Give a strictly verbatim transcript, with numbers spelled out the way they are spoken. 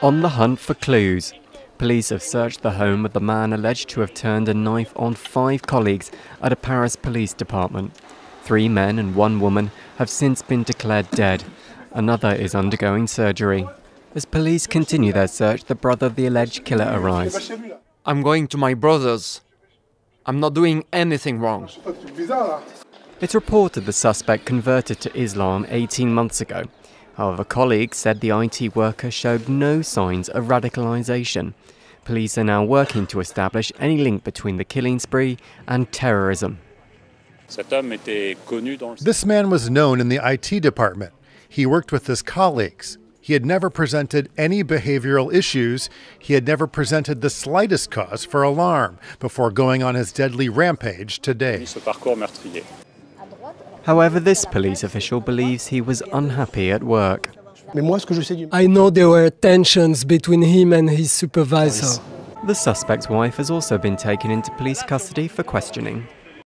On the hunt for clues, police have searched the home of the man alleged to have turned a knife on five colleagues at a Paris police department. Three men and one woman have since been declared dead. Another is undergoing surgery. As police continue their search, the brother of the alleged killer arrives. I'm going to my brother's. I'm not doing anything wrong. It's reported the suspect converted to Islam eighteen months ago. However, colleagues said the I T worker showed no signs of radicalisation. Police are now working to establish any link between the killing spree and terrorism. This man was known in the I T department. He worked with his colleagues. He had never presented any behavioral issues. He had never presented the slightest cause for alarm before going on his deadly rampage today. However, this police official believes he was unhappy at work. I know there were tensions between him and his supervisor. The suspect's wife has also been taken into police custody for questioning.